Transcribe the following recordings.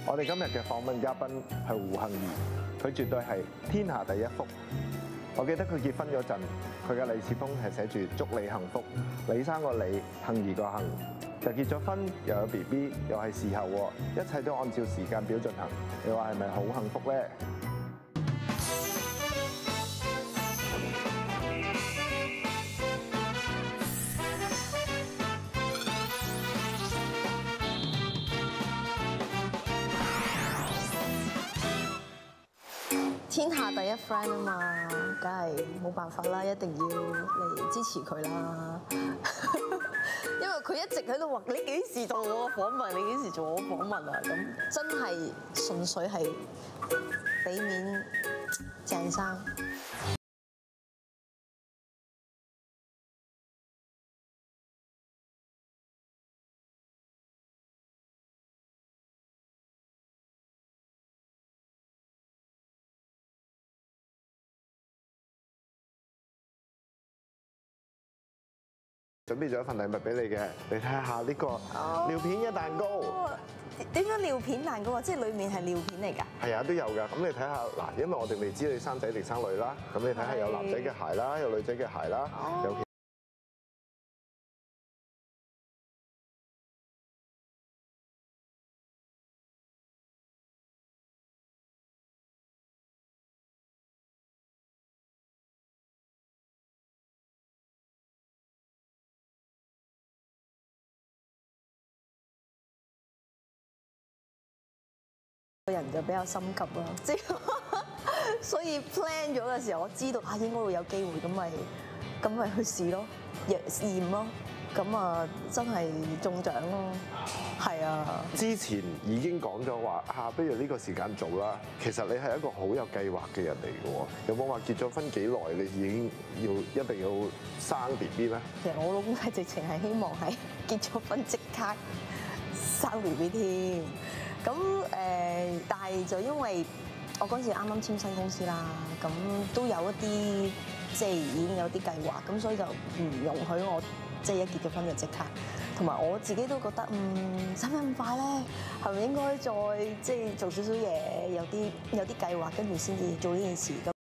我哋今日嘅訪問嘉賓係胡杏兒，佢絕對係天下第一福。我記得佢結婚嗰陣，佢嘅利是封係寫住祝你幸福，李生個李，杏兒個杏，就結咗婚，又有 BB，又係時候喎，一切都按照時間表進行。你話係咪好幸福咧？ 天下第一 friend 啊嘛，梗係冇辦法啦，一定要嚟支持佢啦。因為佢一直喺度話：你幾時做我訪問？你幾時做我訪問啊？咁真係純粹係俾面鄭生。 準備咗一份禮物俾你嘅，你睇下呢個尿片嘅蛋糕。 點解尿片蛋糕啊？即係裡面係尿片嚟㗎？ 係啊，都有㗎。咁你睇下嗱，因為我哋未知你生仔定生女啦，咁你睇下有男仔嘅鞋啦，有女仔嘅鞋啦，有。 個人就比較心急啦，即係所以 plan 咗嘅時候，我知道應該會有機會，咁咪去試咯，驗咯，咁啊真係中獎咯，係啊！ 之前已經講咗話不如呢個時間做啦。其實你係一個好有計劃嘅人嚟嘅喎，有冇話結咗婚幾耐你已經一定要生 BB 咧？ 其實我老公係直情係希望係結咗婚即刻生 BB 添。咁但係就因為我嗰陣時啱啱簽新公司啦，咁都有一啲即係已經有啲計劃，咁所以就唔容許我即係一結咗婚就即刻。同埋我自己都覺得使唔使咁快咧？係咪應該再即係做少少嘢，有啲計劃，跟住先至做呢件事咁。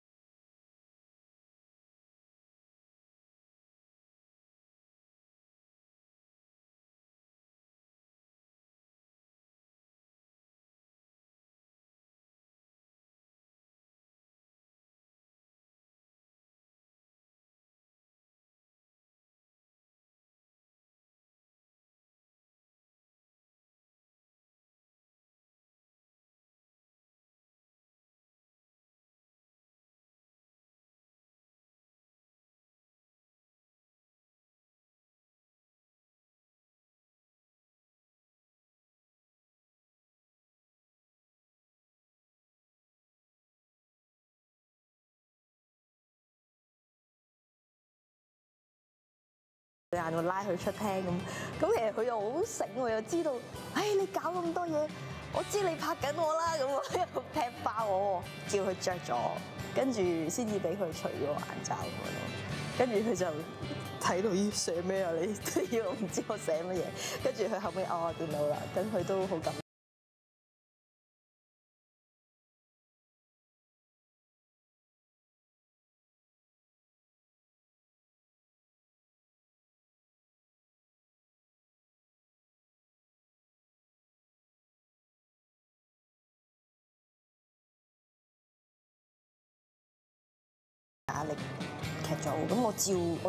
我拉佢出廳咁其實佢又好醒喎，又知道，你搞咁多嘢，我知你拍緊我啦，咁我喺度踢爆我，叫佢着咗，跟住先至俾佢除咗眼罩咁樣咯，跟住佢就睇到咦寫咩啊你，都要唔知我寫乜嘢，跟住佢後尾我見到啦，咁佢都好感動。壓力劇組，咁我照。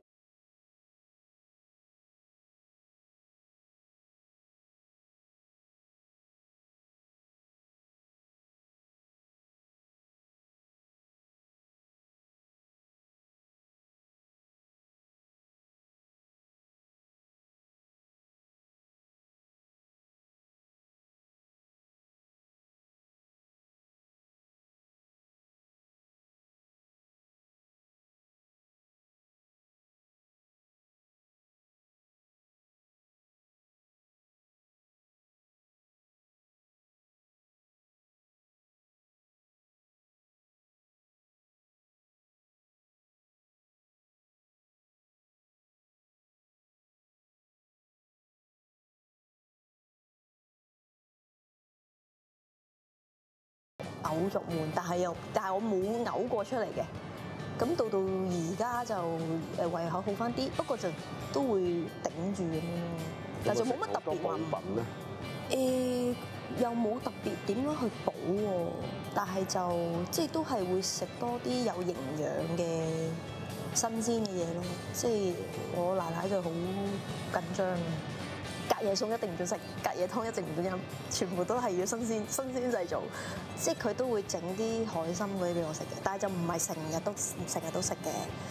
嘔作悶，但係我冇嘔過出嚟嘅。咁到而家就胃口好翻啲，不過就都會頂住咁樣咯。但就冇乜特別話品咧。 又冇特別點樣去補喎，但係就即係都係會食多啲有營養嘅新鮮嘅嘢咯。即係我奶奶就好緊張嘅，隔夜餸一定唔準食，隔夜湯一定唔準飲，全部都係要新鮮製造。即係佢都會整啲海參嗰啲俾我食嘅，但係就唔係成日都食嘅。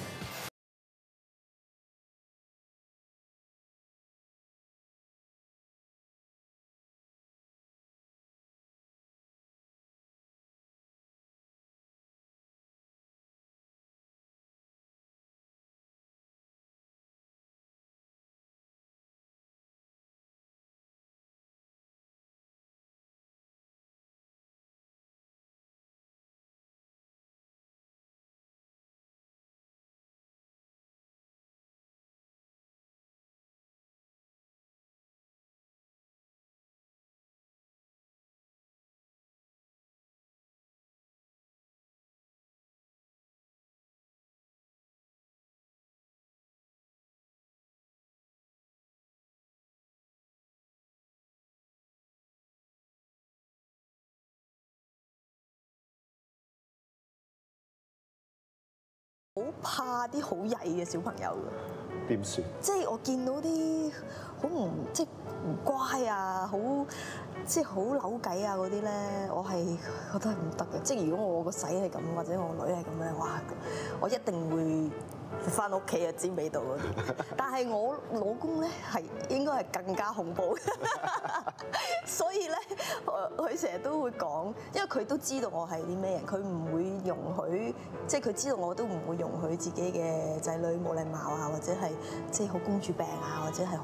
好怕啲好曳嘅小朋友㗎。 點算？ 即係我見到啲好唔乖啊，即係好扭計啊嗰啲咧，我係覺得係唔得嘅。即係如果我個仔係咁，或者我女係咁咧，哇！我一定會翻屋企啊，知味道嗰啲。但係我老公咧係應該係更加恐怖，所以咧佢成日都會講，因為佢都知道我係啲咩人，佢唔會容許，即係佢知道我都唔會容許自己嘅仔女冇禮貌啊，或者係即係好公主病啊，或者係。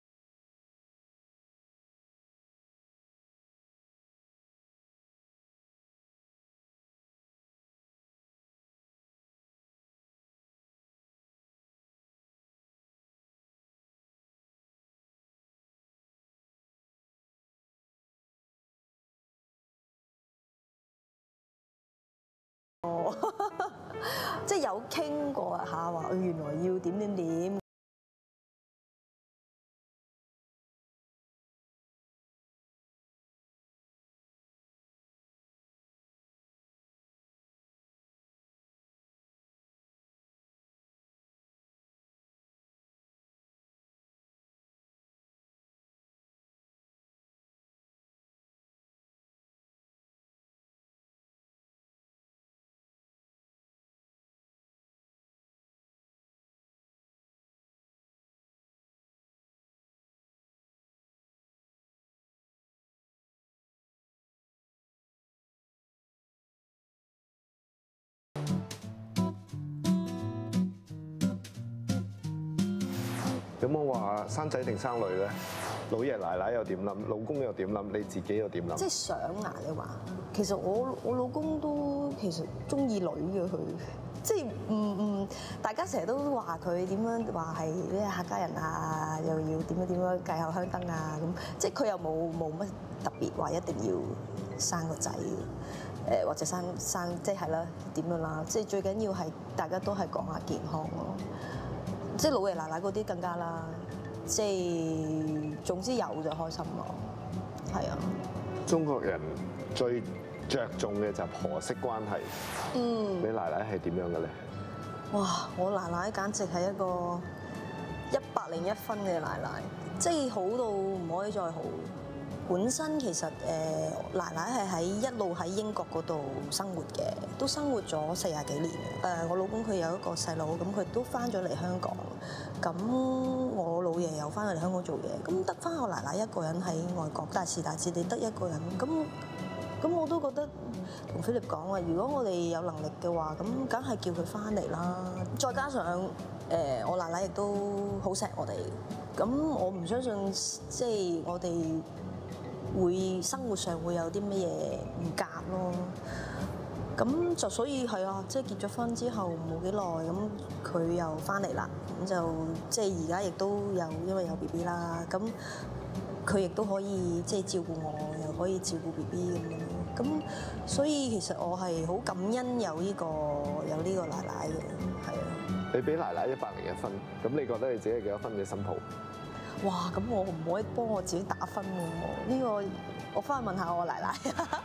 即係有傾過下話，原來要點點點。 有冇話生仔定生女咧？老爺奶奶又點諗？老公又點諗？你自己又點諗？ 即係想啊！你話其實我老公都其實中意女嘅佢，即係大家成日都話佢點樣話係啲客家人啊，又要點樣繼後香燈啊咁，即係佢又冇乜特別話一定要生個仔或者生即係啦點樣啦，即係最緊要係大家都係講下健康咯。即係老爺奶奶嗰啲更加啦，即係總之有就開心咯，係啊。 中國人最着重嘅就係婆媳關係。你奶奶係點樣嘅咧？ 哇！我奶奶簡直係一個101分嘅奶奶，即係好到唔可以再好。本身其實奶奶係一路喺英國嗰度生活嘅，都生活咗40幾年。我老公佢有一個細佬，咁佢都翻咗嚟香港。咁我老爺又翻嚟香港做嘢，咁得翻我奶奶一個人喺外國，大時大節地得一個人。咁我都覺得同 Philip 講話，如果我哋有能力嘅話，咁梗係叫佢翻嚟啦。再加上我奶奶亦都好錫我哋，咁我唔相信即係我哋會生活上會有啲乜嘢唔夾咯。咁就所以係啊，即係結咗婚之後冇幾耐，咁佢又翻嚟啦，咁就即係而家亦都有因為有 BB 啦，咁佢亦都可以即係照顧我，又可以照顧 BB 咁樣咯。咁所以其實我係好感恩有呢個奶奶嘅，係啊。 你俾奶奶101分，咁你覺得你自己係幾多分嘅新抱？ 哇！咁我唔可以幫我自己打分喎，呢個我翻去問下我奶奶。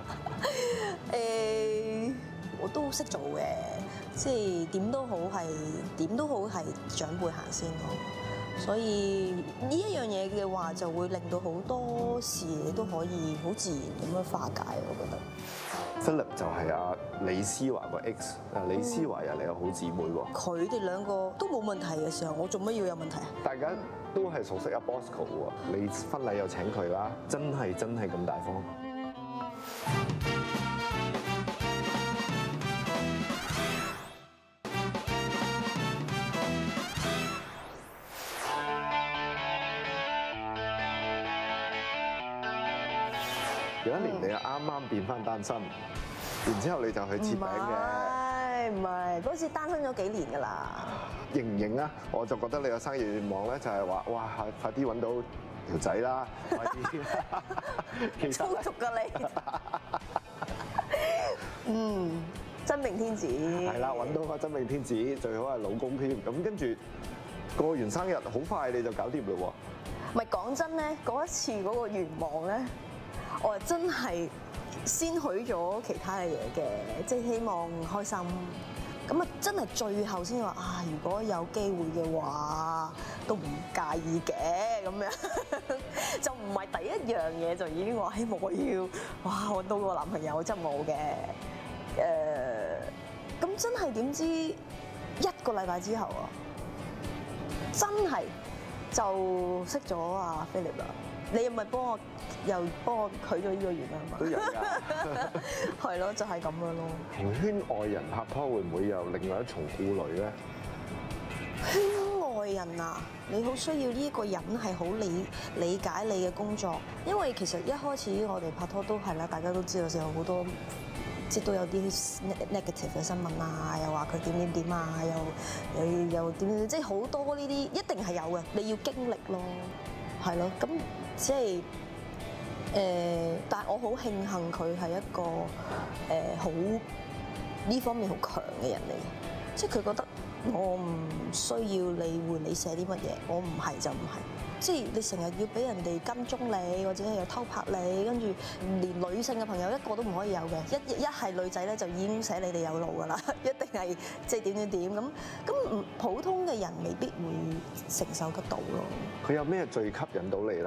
我都識做嘅，即係點都好係長輩行先咯。所以呢一樣嘢嘅話，就會令到好多事你都可以好自然咁樣化解，我覺得。 Philip 就係阿李思華個 ex， 李思華又係你個好姊妹喎。 佢哋兩個都冇問題嘅時候，我做乜要有問題啊？ 大家都係熟悉阿 Bosco 喎，你婚禮又請佢啦，真係咁大方。有一年你又啱啱變翻單身，然之後你就去切餅嘅。 唔係，嗰時單身咗幾年㗎啦。 認唔認啊？我就覺得你個生意願望咧就係話，哇，快啲揾到條仔啦，快啲。其實粗俗㗎你。真命天子。 係啦，揾到個真命天子，最好係老公添。咁跟住過完生日，好快你就搞掂嘞喎。 唔係講真咧，嗰一次嗰個願望咧，我係真係先許咗其他嘅嘢嘅，即係希望開心。咁啊，真係最後先話啊，如果有機會嘅話，都唔介意嘅咁樣，就唔係第一樣嘢就已經話希望我要揾到個男朋友，真冇嘅。咁真係點知1個禮拜之後啊，真係就識咗阿 Philip 啦。你又咪幫我許咗呢個願啊嘛？ 都有㗎。 係咯，就係咁樣咯。 同圈外人拍拖會唔會有另外一重顧慮咧？ 圈外人啊，你好需要呢個人係好理解你嘅工作，因為其實一開始我哋拍拖都係啦，大家都知道有好多即係都有啲 negative 嘅新聞啊，又話佢點啊，又點，即係好多呢啲一定係有嘅，你要經歷咯，係咯，咁即係但係我好慶幸佢係一個好呢方面好強嘅人嚟嘅，即係佢覺得我唔需要理會你寫啲乜嘢，我唔係就唔係。即係你成日要俾人哋跟蹤你，或者係又偷拍你，跟住連女性嘅朋友一個都唔可以有嘅。一係女仔咧就已經寫你哋有路㗎啦，一定係即係點咁普通嘅人未必會承受得到咯。 佢有咩最吸引到你咧？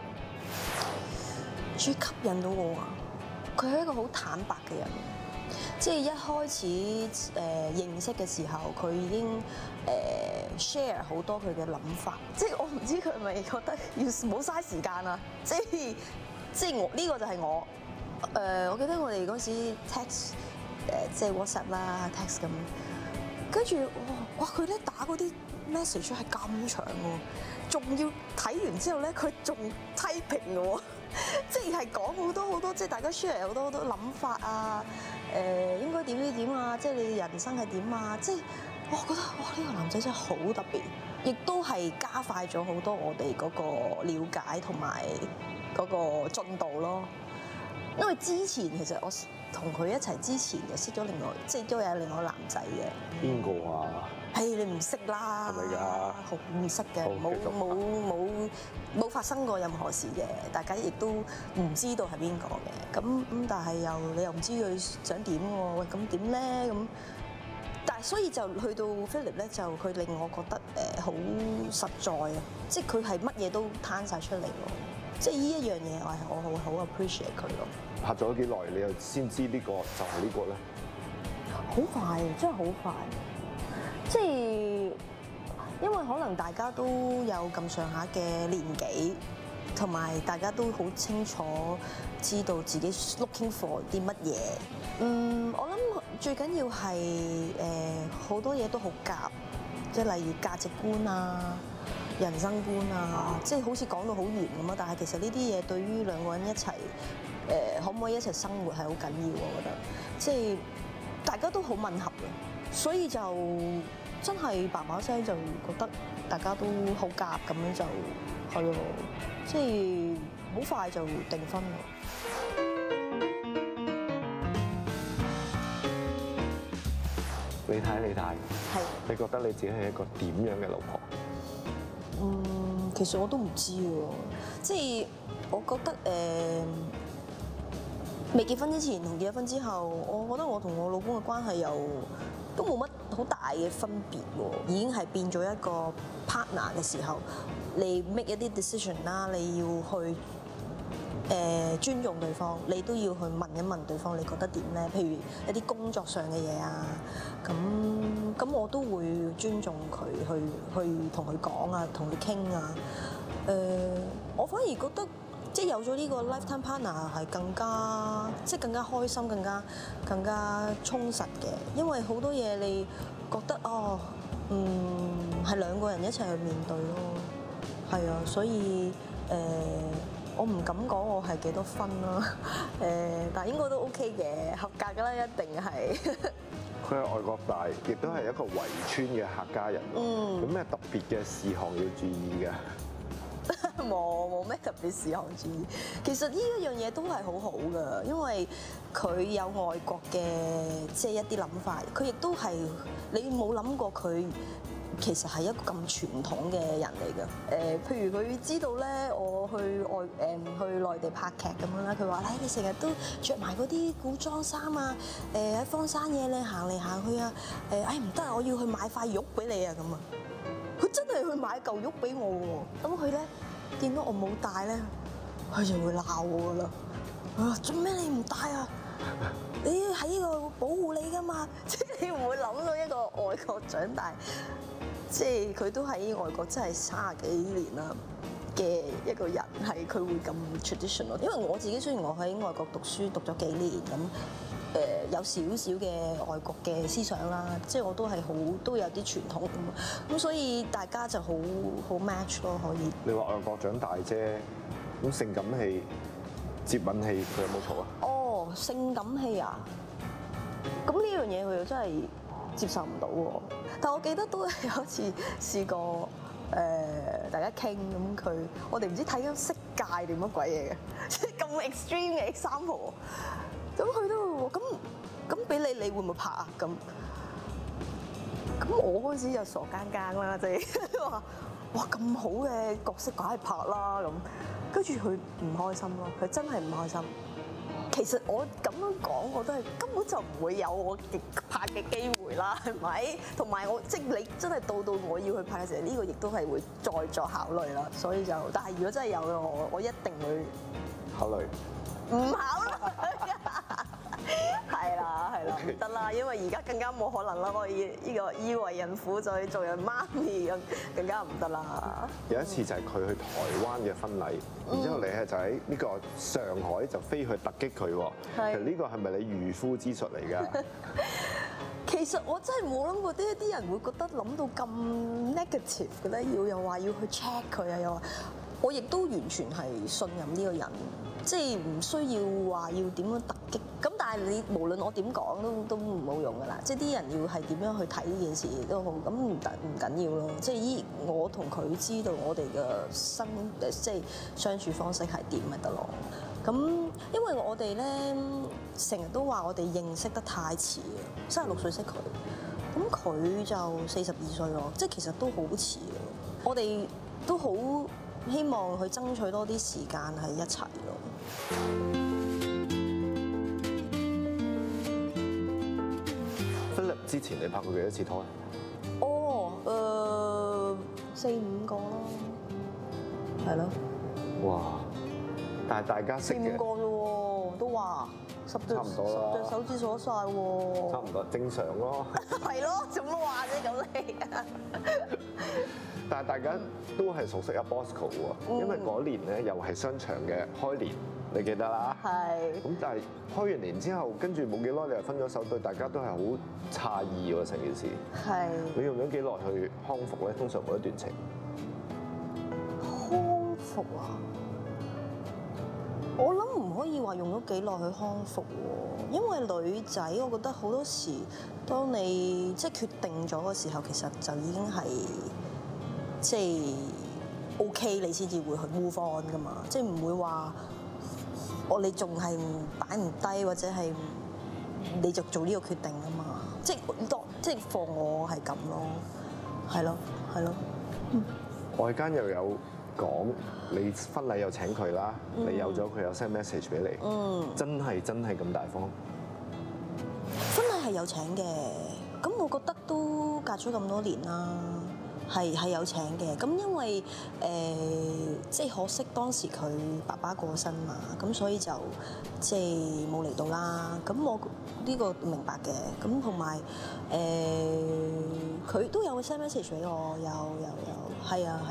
最吸引到我啊！佢係一個好坦白嘅人，即係一開始認識嘅時候，佢已經share 好多佢嘅諗法。即係我唔知佢係咪覺得要冇嘥時間啊！即係我呢個就係我我記得我哋嗰時 text 即係 WhatsApp 啦 text 咁，跟住哇佢咧打嗰啲 message 係咁長喎，仲要睇完之後咧佢仲 typing 嘅喎。即係講好多，即係大家 share 好多諗法啊，應該點啊，即係你人生係點啊，即係我覺得哇呢個男仔真係好特別，亦都係加快咗好多我哋嗰個了解同埋嗰個進度咯。因為之前其實我同佢一齊之前就識咗另外，即係都有另外一個男仔嘅。 邊個啊？ 你唔識啦， 係咪㗎？ 好唔識嘅，冇發生過任何事嘅，大家亦都唔知道係邊個嘅。咁但係你又唔知佢想點喎？喂，咁點咧？咁但係所以就去到 Philip 咧，就佢令我覺得好實在啊！即係佢係乜嘢都攤晒出嚟咯。即係呢一樣嘢，我好 appreciate 佢咯。 拍咗幾耐，你又先知呢個就係呢個咧？ 好快，真係好快。即係因為可能大家都有咁上下嘅年紀，同埋大家都好清楚知道自己 looking for 啲乜嘢。我諗最緊要係好多嘢都好夾，即係例如價值觀啊、人生觀啊，即係好似講到好遠咁啊。但係其實呢啲嘢對於兩個人一齊可唔可以一齊生活係好緊要，我覺得。即係大家都好吻合嘅，所以就真係叭叭聲就覺得大家都好夾咁樣就係咯，即係好快就訂婚咯。 你睇， 係。 你覺得你自己係一個點樣嘅老婆？ 其實我都唔知喎，即係我覺得未結婚之前同結咗婚之後，我覺得我同我老公嘅關係又都冇乜好大嘅分別喎，已經係變咗一個 partner 嘅時候，你 make 一啲 decision 啦，你要去尊重對方，你都要去問一問對方你覺得點咧？譬如一啲工作上嘅嘢啊，咁我都會尊重佢，去同佢講啊，同佢傾啊。我反而覺得即係有咗呢個 lifetime partner 係更加開心，更加充實嘅，因為好多嘢你覺得係兩個人一齊去面對咯，係啊，所以我唔敢講我係幾多分啦，但係應該都 OK 嘅，合格㗎啦，一定係。 佢喺外國大，亦都係一個圍村嘅客家人。有咩特別嘅事項要注意㗎？ 冇咩特別事項注意。其實呢一樣嘢都係好好㗎，因為佢有外國嘅即係一啲諗法，佢亦都係你冇諗過佢其實係一個咁傳統嘅人嚟㗎。譬如佢知道咧，我去內地拍劇咁樣啦，佢話：你成日都着埋嗰啲古裝衫啊，喺荒山野嶺行嚟行去啊，唔得啊，我要去買塊玉俾你啊咁啊！佢真係去買嚿玉俾我喎，咁佢咧見到我冇帶咧，佢就會鬧我㗎啦。佢話：做咩你唔帶啊？你喺呢個保護你㗎嘛，即係你唔會諗到一個外國長大，即係佢都喺外國真係30幾年啦嘅一個人，係佢會咁 traditional。因為我自己雖然我喺外國讀書讀咗幾年咁。有少少嘅外國嘅思想啦，即係我都係都有啲傳統咁，所以大家就好 match 咯，可以。 你話外國長大啫，咁性感戲、接吻戲佢有冇錯啊？ 哦，性感戲啊，咁呢樣嘢佢又真係接受唔到喎。但我記得都有一次試過大家傾咁我哋唔知睇緊色戒定乜鬼嘢嘅，即係咁 extreme 嘅 example。咁佢都咁俾你會唔會拍啊？咁我嗰陣時就傻更更啦，即係話哇咁好嘅角色梗係拍啦咁，跟住佢唔開心咯，佢真係唔開心。其實我咁樣講，我都係根本就唔會有我拍嘅機會啦，係咪？同埋我即係你真係到我要去拍嘅時候，呢個亦都係會再作考慮啦。所以就，但係如果真係有嘅我一定會考慮。 唔考慮。係啦，唔得啦，因為而家更加冇可能啦。我呢個以為人婦再做人媽咪，更加唔得啦。 有一次就係佢去台灣嘅婚禮，然之後你係就喺呢個上海就飛去突擊佢喎。其實呢個係咪你漁夫之術嚟㗎？ 其實我真係冇諗過啲人會覺得諗到咁 negative 嘅咧，又話要去 check 佢啊，又話我亦都完全係信任呢個人。即係唔需要話要點樣突擊，咁但係你無論我點講都冇用㗎啦。即係啲人要係點樣去睇呢件事都好，咁唔緊要咯。即係我同佢知道我哋嘅即係相處方式係點咪得咯。咁因為我哋咧成日都話我哋認識得太遲啊，36歲識佢，咁佢就42歲咯，即係其實都好遲啊。我哋都好希望去爭取多啲時間喺一齊咯。 Philip 之前你拍過幾多次拖？ 哦，4、5個咯，係咯。 哇！但係大家識嘅 4、5個啫喎，都話10隻手指數晒喎。 差唔多正常咯。 係咯，做乜話啫咁你？ 但係大家都係熟悉阿 Bosco 喎，因為嗰年咧又係商場嘅開年，你記得啦。係。咁但係開完年之後，跟住冇幾耐你又分咗手，對大家都係好詫異喎成件事。係。你用咗幾耐去康復咧？通常每一段情。 康復啊！我諗唔可以話用咗幾耐去康復喎，因為女仔我覺得好多時，當你即係決定咗嘅時候，其實就已經係。即係 OK，你先至會去 move on 噶嘛，即係唔會話你仲係擺唔低或者係你就做呢個決定啊嘛。即係放我係咁咯，係咯係咯。 外間又有講你婚禮又請佢啦，你有咗佢有 send message 俾你，真係咁大方。 婚禮係有請嘅，咁我覺得都隔咗咁多年啦，係有請嘅。咁因為即係可惜當時佢爸爸過身嘛，咁所以就即係冇嚟到啦。咁我呢個明白嘅。咁同埋佢都有 send message 俾我，有，係啊。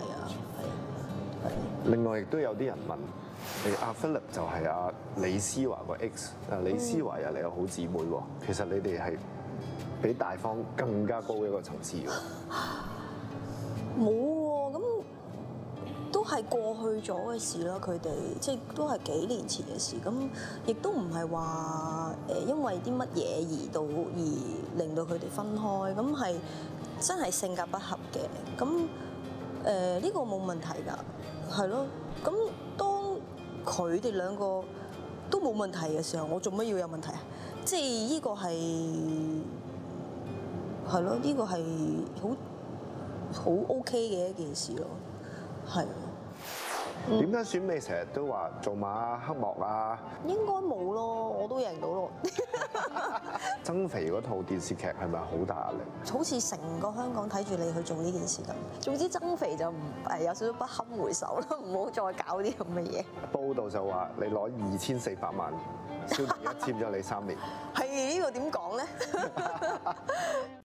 另外亦都有啲人問，阿 Philip 就係阿李思華個 ex， 李思華又係你個好姊妹喎。其實你哋係比大方更加高一個層次喎。冇喎，咁都係過去咗嘅事啦。佢哋即係都係幾年前嘅事。咁亦都唔係話因為啲乜嘢而令到佢哋分開。咁係真係性格不合嘅。咁呢個冇問題㗎。係咯，咁當佢哋兩個都冇問題嘅時候，我做乜要有問題啊？即係呢個係咯，呢個係好 OK 嘅一件事咯，係。 點解選美成日都話做馬黑幕啊？ 應該冇咯，我都贏到咯。 增肥嗰套電視劇係咪好大壓力？ 好似成個香港睇住你去做呢件事咁。總之增肥就有少少不堪回首啦，唔好再搞啲咁嘅嘢。 報道就話你攞2400萬，蕭電一簽咗你3年。 係呢個點講咧？